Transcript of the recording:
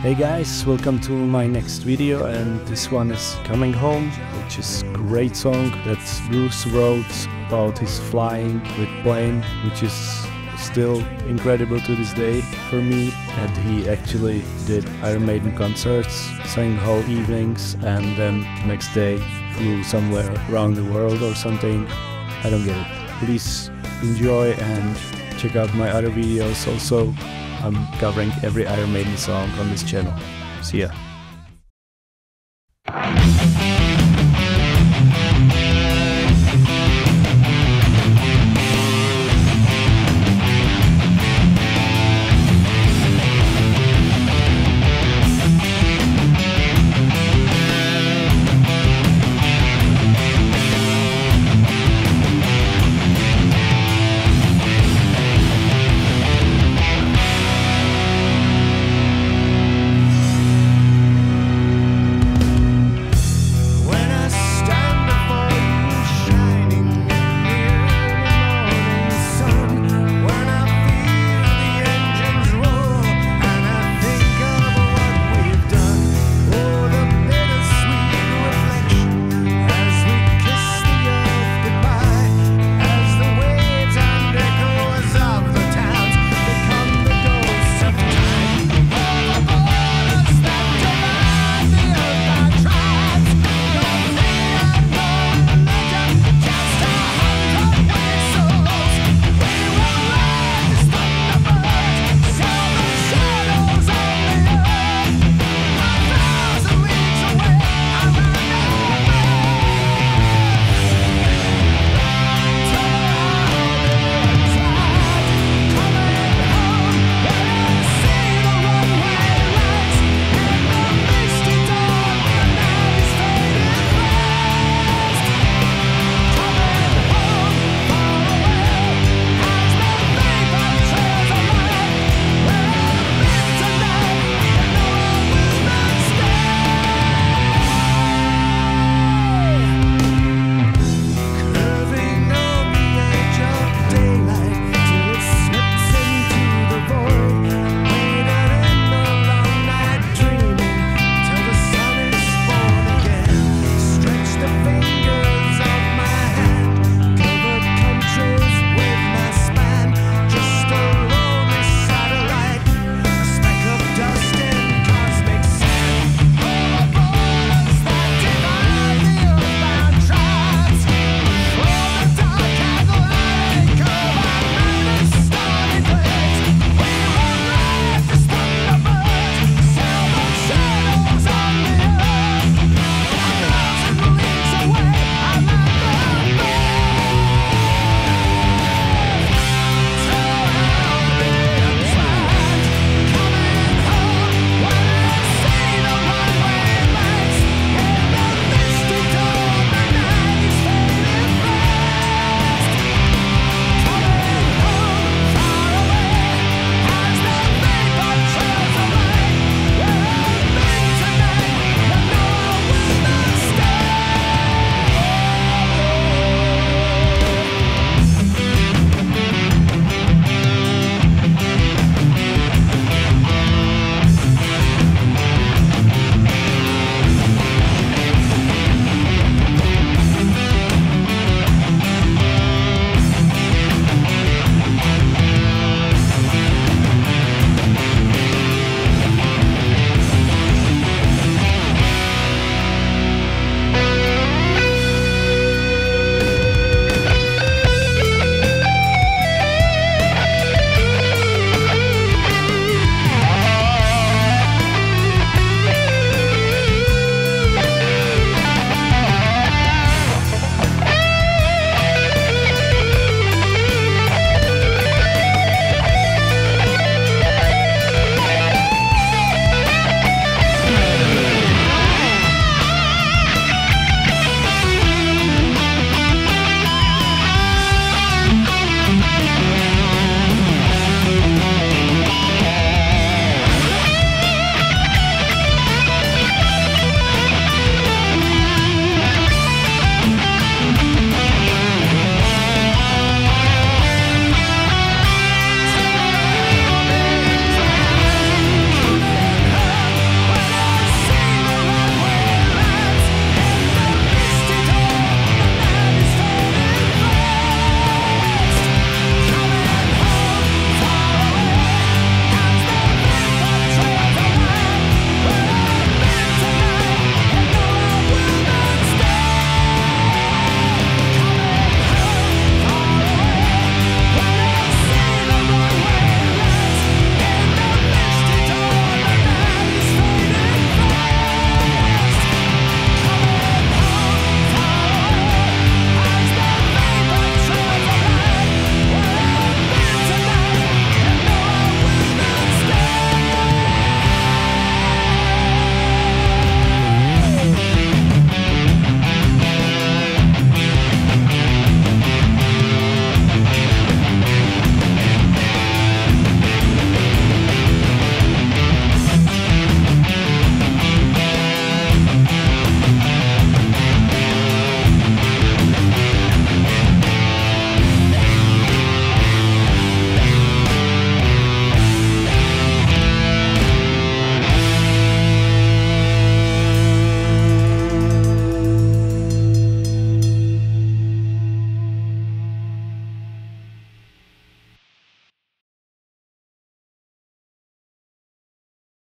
Hey guys, welcome to my next video, and this one is Coming Home, which is a great song that Bruce wrote about his flying with plane, which is still incredible to this day for me. And he actually did Iron Maiden concerts, sang whole evenings, and then next day flew somewhere around the world or something. I don't get it. Please enjoy and check out my other videos also. I'm covering every Iron Maiden song on this channel. See ya.